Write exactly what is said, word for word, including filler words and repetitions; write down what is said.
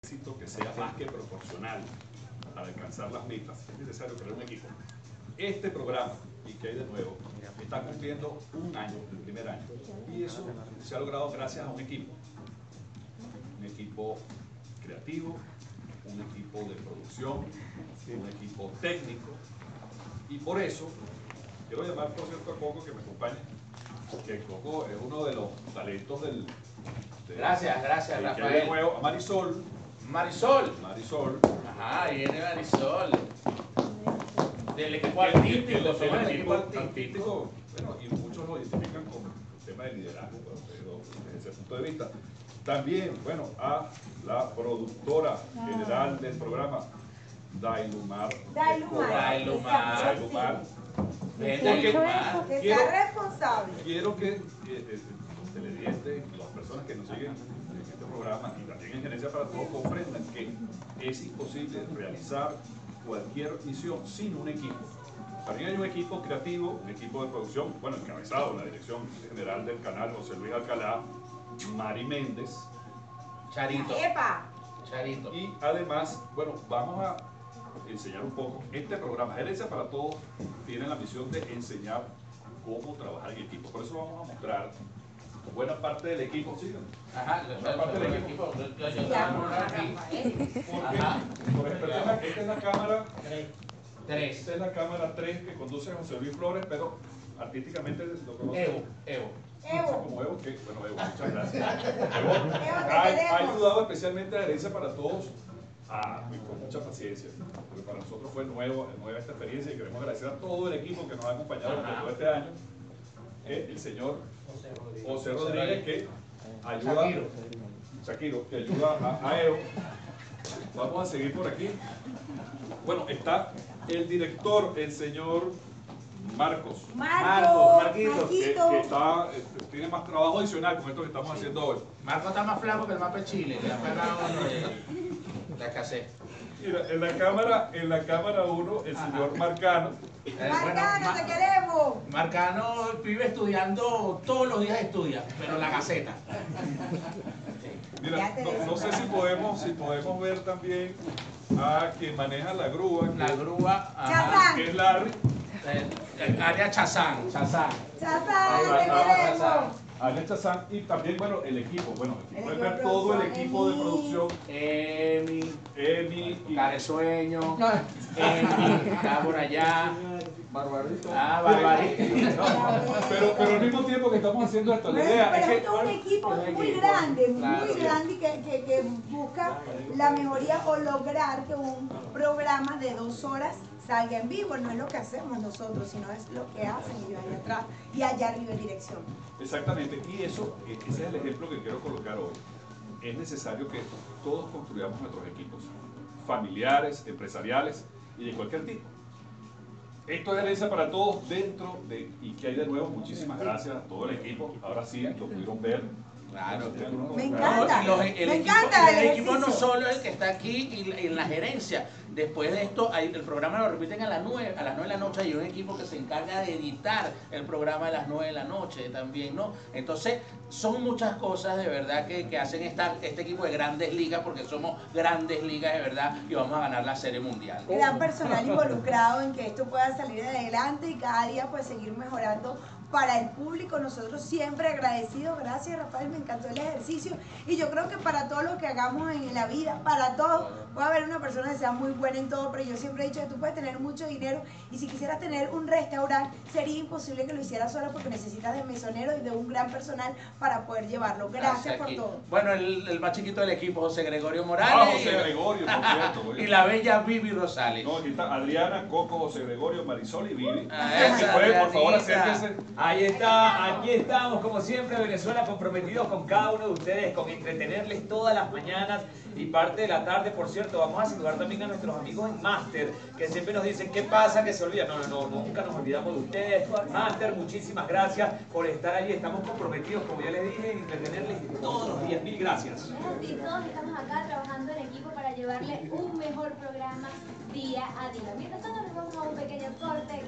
éxito que sea más que proporcional para alcanzar las metas, es necesario crear un equipo. Este programa, y que hay de nuevo, está cumpliendo un año, el primer año, y eso se ha logrado gracias a un equipo. Un equipo creativo, un equipo de producción, un equipo técnico, y por eso quiero llamar, por cierto, a Coco que me acompañe, que Coco es uno de los talentos del... De, gracias, gracias, de, Rafael. De nuevo, a Marisol. Marisol. Marisol. Ajá, viene Marisol. Del equipo El, el, artístico, el, el, somos el el equipo artístico, artístico. Bueno, y muchos lo identifican con el tema de liderazgo, pero desde ese punto de vista. También, bueno, a la productora general del programa, Dailumar. Dailumar. Dailumar. Dailumar. Dailumar. Que Quiero, sea responsable. quiero que eh, eh, los televidentes, las personas que nos siguen en este programa y también en Gerencia para Todos comprendan que es imposible realizar cualquier misión sin un equipo. También hay un equipo creativo, un equipo de producción, bueno, encabezado en la dirección general del canal, José Luis Alcalá, Mari Méndez. Charito. ¡Epa! Charito. Y además, bueno, vamos a enseñar un poco. Este programa, Gerencia para Todos, tiene la misión de enseñar cómo trabajar en equipo. Por eso vamos a mostrar buena parte del equipo. Síganme. Ajá, buena parte del equipo. Porque, por ejemplo, esta es la cámara tres. Esta es la cámara tres que conduce a José Luis Flores, pero artísticamente lo conoce. Evo, Evo. Evo. Como Evo, que bueno, Evo, muchas gracias. Evo ha, ha ayudado especialmente a Gerencia para Todos a, con mucha paciencia, porque para nosotros fue nuevo, nueva esta experiencia y queremos agradecer a todo el equipo que nos ha acompañado durante todo este año. Eh, el señor José Rodríguez, que ayuda, Shakiro, que ayuda a, a Evo. Vamos a seguir por aquí. Bueno, está el director, el señor Marcos. Marcos, Marquito, que, que está, eh, tiene más trabajo adicional con esto que estamos haciendo hoy. Marco está más flaco que el mapa de Chile, le ha pegado la escasez. Mira, en la cámara, en la cámara uno, el señor Marcano. Eh, Marcano, bueno, te queremos. Marcano vive estudiando, todos los días estudia, pero la Gaceta. Mira, no, no sé si podemos, si podemos ver también a quien maneja la grúa. La grúa, Chazán. Que es Larry. El, el área Chazán, Chazán. Chazán, te queremos. Área Chazán y también, bueno, el equipo. Bueno, aquí El pueden equipo ver de todo el producción, equipo de Emi. producción. Emi, Emi y Caresueño, Emi, está por allá. Barbarito. Ah, Barbarito. Pero, pero al mismo tiempo que estamos haciendo esto, la Pero, idea pero es que... esto es un equipo un muy equipo, grande, claro, muy sí. grande y que, que, que busca la mejoría o lograr que un programa de dos horas salga en vivo. No es lo que hacemos nosotros, sino es lo que hacen ellos allá atrás y allá arriba en dirección. Exactamente, y eso, ese es el ejemplo que quiero colocar hoy. Es necesario que todos construyamos nuestros equipos, familiares, empresariales y de cualquier tipo. Esto es Gerencia para Todos dentro de, y que hay de nuevo, muchísimas gracias a todo el equipo. Ahora sí, lo pudieron ver. Claro, Me encanta, y los- el me equipo, encanta el el equipo no ejercicio. solo el que está aquí y la- en la gerencia. Después de esto, hay- el programa lo repiten a las nueve, a las nueve de la noche. Hay un equipo que se encarga de editar el programa a las nueve de la noche también, ¿no? Entonces, son muchas cosas de verdad que, que hacen esta, este equipo de grandes ligas, porque somos grandes ligas de verdad y vamos a ganar la serie mundial. Gran personal involucrado en que esto pueda salir adelante y cada día pues seguir mejorando para el público. Nosotros siempre agradecidos. Gracias, Rafael, me encantó el ejercicio y yo creo que para todo lo que hagamos en la vida, para todo, puede haber una persona que sea muy buena en todo, pero yo siempre he dicho que tú puedes tener mucho dinero y si quisieras tener un restaurante sería imposible que lo hicieras sola porque necesitas de mesonero y de un gran personal para poder llevarlo. Gracias por Aquí. todo. Bueno, el, el más chiquito del equipo, José Gregorio Ah, Morales. José Gregorio, por cierto. muy y bien. la bella Vivi Rosales. No, aquí está Adriana, Coco, José Gregorio, Marisol y Vivi. Ah, Si esa, pueden, por favor, Adrianita. acérquense. Ahí está, aquí estamos, como siempre, Venezuela, comprometidos con cada uno de ustedes, con entretenerles todas las mañanas y parte de la tarde. Por cierto, vamos a saludar también a nuestros amigos en Máster, que siempre nos dicen, ¿qué pasa? Que se olvidan. No, no, no, nunca nos olvidamos de ustedes. Máster, muchísimas gracias por estar allí. Estamos comprometidos, como ya les dije, en entretenerles todos los días. Mil gracias. Y todos estamos acá trabajando en equipo para llevarle un mejor programa día a día. Mientras tanto, nos vamos a un pequeño corte.